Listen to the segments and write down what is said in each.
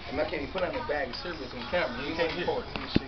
And I can't even put on a bag of cereals on camera. You can't record.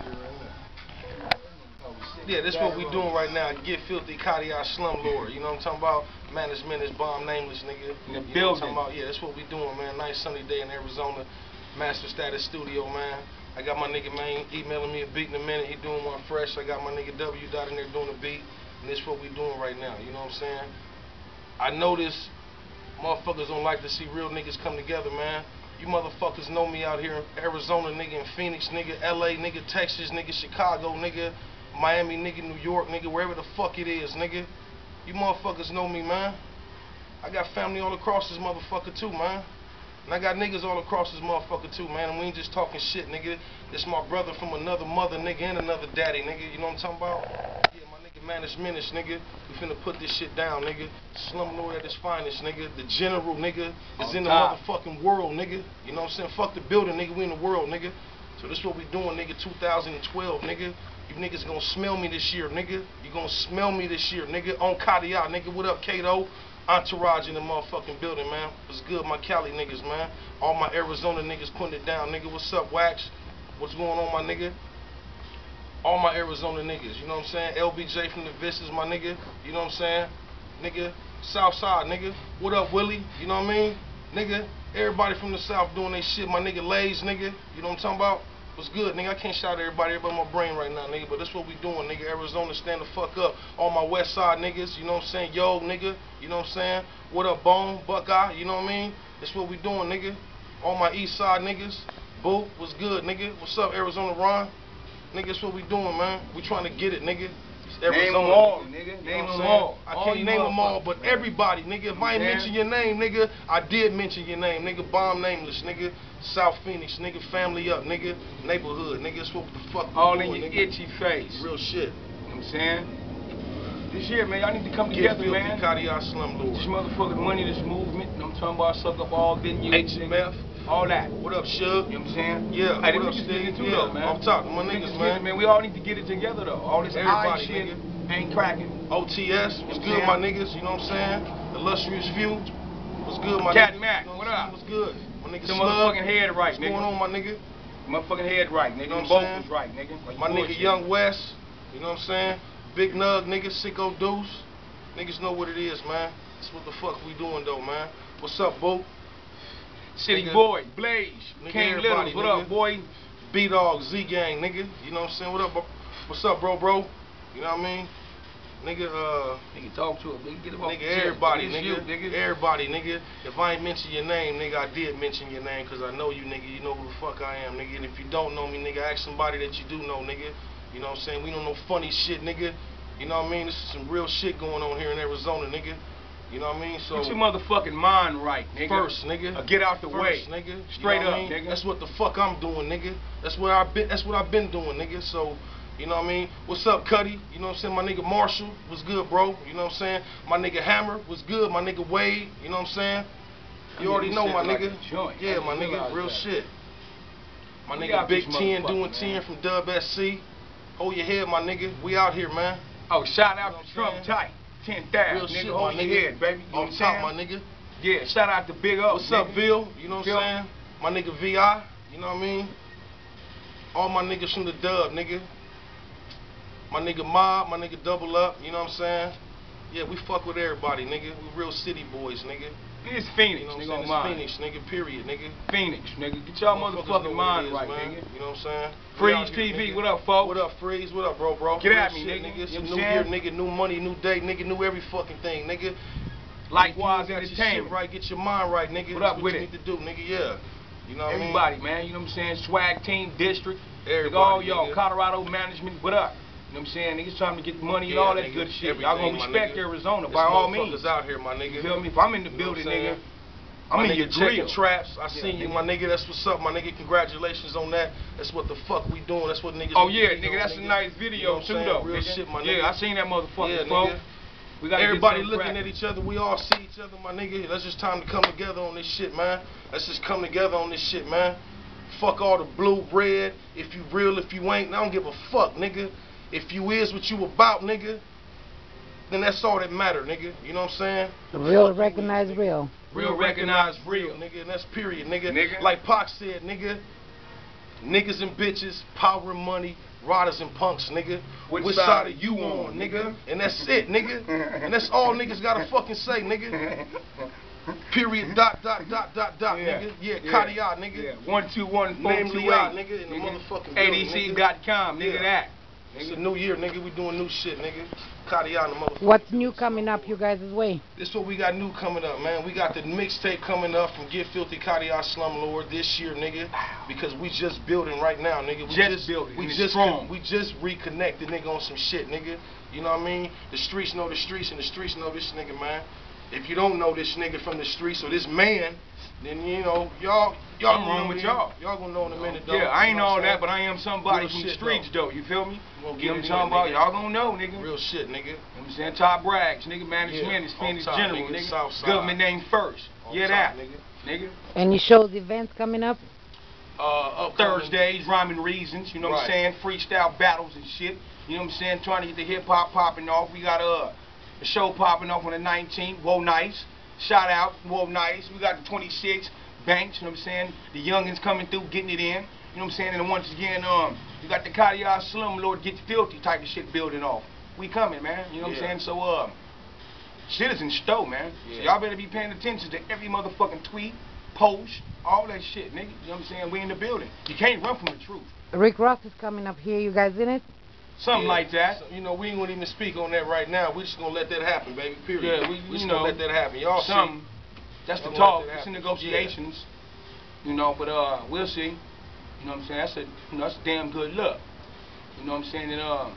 Yeah, that's what we doing right now. Get Filthy, Cardiac, Slumlord. You know what I'm talking about? Management is bomb, nameless, nigga. In the you building. Know what I'm talking about? Yeah, that's what we doing, man. Nice sunny day in Arizona. Master Status Studio, man. I got my nigga, man, emailing me a beat in a minute. He doing one fresh. I got my nigga W Dot in there doing a beat. And that's what we doing right now. You know what I'm saying? I notice motherfuckers don't like to see real niggas come together, man. You motherfuckers know me out here in Arizona, nigga, in Phoenix, nigga, LA, nigga, Texas, nigga, Chicago, nigga, Miami, nigga, New York, nigga, wherever the fuck it is, nigga. You motherfuckers know me, man. I got family all across this motherfucker too, man. And I got niggas all across this motherfucker too, man. And we ain't just talking shit, nigga. This my brother from another mother, nigga, and another daddy, nigga. You know what I'm talking about? Yeah, my nigga Management, nigga. We finna put this shit down, nigga. Slumlord at his finest, nigga. The general, nigga, is in the motherfucking world, nigga. You know what I'm saying? Fuck the building, nigga. We in the world, nigga. So this what we doing, nigga. 2012, nigga. You niggas gonna smell me this year, nigga. You gonna smell me this year, nigga. On Cardiac, nigga. What up, Kato? Entourage in the motherfucking building, man. What's good, my Cali niggas, man? All my Arizona niggas putting it down, nigga. What's up, Wax? What's going on, my nigga? All my Arizona niggas, you know what I'm saying? LBJ from the Vistas, my nigga. You know what I'm saying? Nigga, Southside, nigga. What up, Willie? You know what I mean? Nigga, everybody from the South doing they shit. My nigga Lays, nigga. You know what I'm talking about? What's good, nigga? I can't shout at everybody in my brain right now, nigga, but that's what we doing, nigga. Arizona, stand the fuck up. All my West Side niggas, you know what I'm saying? Yo, nigga, you know what I'm saying? What up, Bone, Buckeye, you know what I mean? That's what we doing, nigga. All my East Side niggas, Boo, what's good, nigga? What's up, Arizona Ron? Nigga, that's what we doing, man. We trying to get it, nigga. Arizona, name them all, nigga. Name them all. I can't name them all, but everybody, nigga. If I ain't mention your name, nigga, I did mention your name, nigga. Bomb nameless, nigga. South Phoenix, nigga. Family up, nigga. Neighborhood, nigga. That's what the fuck we all doing, in your nigga. itchy face. Real shit. You know what I'm saying? This year, man, y'all need to come together, Filthy, man. Cardiac, Slumlord. This motherfucking money, this movement. You know what I'm talking about? Suck up all venues. HMF. All that. What up, Shug? You know what I'm saying? Yeah. Hey, what up, Steve? Yeah. Though, man. I'm talking to my niggas, man. We all need to get it together, though. All this everybody, shit nigga. ain't cracking. OTS, what's good, my niggas? You know what I'm saying? Illustrious Few, what's good, my Cat niggas? Mac, you know what up? What's good? My nigga the Slug, motherfucking head right, what's nigga. going on, my nigga? Motherfucking head right, nigga. You know what I'm vocals saying? right, nigga. Like my nigga Young West, you know what I'm saying? Big Nug, nigga, Sicko Deuce. Niggas know what it is, man. That's what the fuck we doing, though, man. What's up, Bo? City nigga, Boy, Blaze, King Littles, what nigga. up, boy? B-Dog, Z-Gang, nigga. You know what I'm saying? What up, bro? What's up, bro? You know what I mean? Nigga, nigga, talk to him, nigga. Get him off nigga, everybody, nigga. You, nigga. Everybody, nigga. If I ain't mention your name, nigga, I did mention your name because I know you, nigga. You know who the fuck I am, nigga. And if you don't know me, nigga, ask somebody that you do know, nigga. You know what I'm saying? We don't know funny shit, nigga. You know what I mean? This is some real shit going on here in Arizona, nigga. You know what I mean? So get your motherfucking mind right, nigga. First, nigga. Get out the way, nigga. Straight up, mean? nigga. That's what the fuck I'm doing, nigga. That's what I've been doing, nigga. So, you know what I mean? What's up, Cuddy? You know what I'm saying? My nigga Marshall, what's good, bro? You know what I'm saying? My nigga Hammer, what's good? My nigga Wade, you know what I'm saying? You already know, my nigga. Yeah, my nigga, real shit. My nigga Big 10 doing 10 from Dub SC. Hold your head, my nigga. We out here, man. Oh, shout out to Trump Tight. 10,000, nigga. Shit, Hold your head, baby. You on top, my nigga. Yeah, shout out to Big Up. What's up, Bill? You know what I'm saying? My nigga VI, you know what I mean? All my niggas from the Dub, nigga. My nigga Mob, my nigga Double Up, you know what I'm saying? Yeah, we fuck with everybody, nigga. We real city boys, nigga. It's Phoenix, you know nigga. It's Phoenix, nigga, period, nigga. Phoenix, nigga. Get y'all motherfucking mind right, man. nigga. You know what I'm saying? Freeze TV, what up, folks? What up, Freeze? What up, bro? Get at me, shit, nigga. It's a new year, nigga. New money, new day, nigga. New every fucking thing, nigga. Likewise, entertainment. Get your shit right, get your mind right, nigga. What up That's with what it? you need to do, nigga, yeah. You know what I mean? Everybody, man. You know what I'm saying? Swag Team, District. Everybody, all y'all, nigga. Colorado Management, what up? You know what I'm saying? Niggas trying to get money and all that good shit. Y'all gonna respect Arizona by all means. out here, my nigga. You feel me? If I'm in the building, nigga, I'm in your checking grill. traps. I seen you, my nigga. That's what's up, my nigga. Congratulations on that. That's what the fuck we doing. That's what niggas. Oh yeah, nigga. That's a nice video too, though. Real shit, my nigga. Yeah, I seen that motherfucker, yeah, nigga. We got everybody looking at each other. We all see each other, my nigga. That's just time to come together on this shit, man. Let's just come together on this shit, man. Fuck all the blue bread. If you real, if you ain't, I don't give a fuck, nigga. If you is what you about, nigga, then that's all that matter, nigga. You know what I'm saying? Real recognize real. Real recognize real. Nigga, and that's period, nigga. Nigga. Like Pac said, nigga, niggas and bitches, power and money, riders and punks, nigga. Which side are you on, nigga? And that's it, nigga. And that's all niggas gotta fucking say, nigga. Period, dot, nigga. Yeah, Cardiac, nigga. Yeah, 121 Namely, nigga, in the motherfucking ADC.com, nigga, that. It's a new year, nigga. We doing new shit, nigga. Cardiac, the motherfucker. What's new coming up you guys' way? This what we got new coming up, man. We got the mixtape coming up from Get Filthy Cardiac Slumlord this year, nigga. Because we just building right now, nigga. We just reconnected, nigga, on some shit, nigga. You know what I mean? The streets know the streets, and the streets know this nigga, man. If you don't know this nigga from the streets or this man, then you know y'all wrong with y'all. Y'all gonna know in a minute, though. Yeah, I ain't all that, but I am somebody from the streets, though. You feel me? Get them talking about y'all gonna know, nigga. Real shit, nigga. I'm saying top brags, nigga. Management is Phoenix General, nigga. Government name first. Yeah, that, nigga. Any shows, events coming up? Thursdays, rhyming reasons. You know what I'm saying? Freestyle battles and shit. You know what I'm saying? Trying to get the hip hop popping off. We got a show popping off on the 19th. Whoa, nice. Shout out, whoa, nice. We got the 26th. Banks, you know what I'm saying? The youngins coming through, getting it in. You know what I'm saying? And once again, you got the Cardiac Slumlord, Get Filthy type of shit building off. We coming, man. You know what I'm saying? So, shit is in stow, man. So y'all better be paying attention to every motherfucking tweet, post, all that shit, nigga. You know what I'm saying? We in the building. You can't run from the truth. Rick Ross is coming up here. You guys in it? Something like that. So, you know, we ain't gonna even speak on that right now. We just gonna let that happen, baby. Period. Yeah, we just gonna let that happen. Y'all see. That's the talk. It's the negotiations. You know, but we'll see. You know what I'm saying? That's a damn good look. You know what I'm saying? And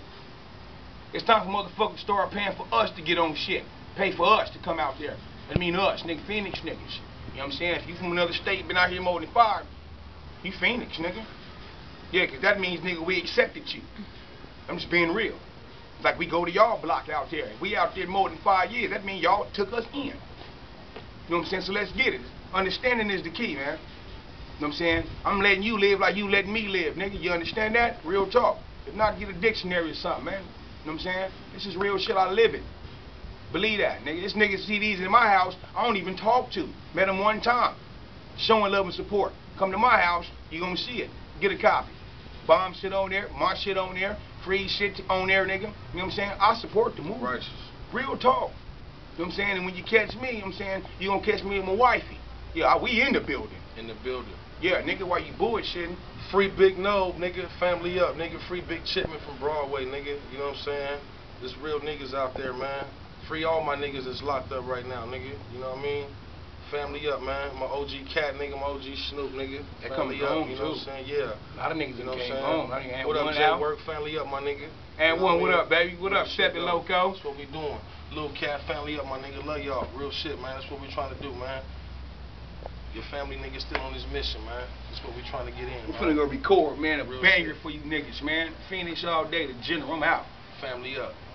it's time for motherfuckers to start paying for us to get on shit. Pay for us to come out there. I mean us, nigga, Phoenix niggas. You know what I'm saying? If you from another state, been out here more than 5, you Phoenix, nigga. Yeah, cause that means, nigga, we accepted you. I'm just being real. Like we go to y'all block out there. If we out there more than 5 years, that means y'all took us in. You know what I'm saying? So let's get it. Understanding is the key, man. You know what I'm saying? I'm letting you live like you letting me live, nigga. You understand that? Real talk. If not, get a dictionary or something, man. You know what I'm saying? This is real shit. I live it. Believe that, nigga. This nigga CDs in my house, I don't even talk to. Met him one time. Showing love and support. Come to my house, you gonna see it. Get a copy. Bomb shit on there, my shit on there, free shit on there, nigga. You know what I'm saying? I support the movement. Righteous. Real talk. You know what I'm saying? And when you catch me, you know what I'm saying, you gonna catch me with my wifey. Yeah, we in the building. In the building. Yeah, nigga, why you bullshitting? Free Big No, nigga, family up, nigga. Free Big Chipman from Broadway, nigga. You know what I'm saying? There's real niggas out there, man. Free all my niggas that's locked up right now, nigga. You know what I mean? Family up, man. My OG Cat, nigga. My OG Snoop, nigga. That coming home, you know what I'm saying? Yeah. A lot of niggas you know what I'm came saying? home. I ain't what up, J Work? Family up, my nigga. And you know what up, baby? What up, Steppin' Loco? That's what we doing. Lil Cat, family up, my nigga. Love y'all. Real shit, man. That's what we trying to do, man. Your family niggas still on this mission, man. That's what we trying to get in, We're finna go record, man, a Real banger shit. for you niggas, man. Phoenix all day, the general. I'm out. Family up.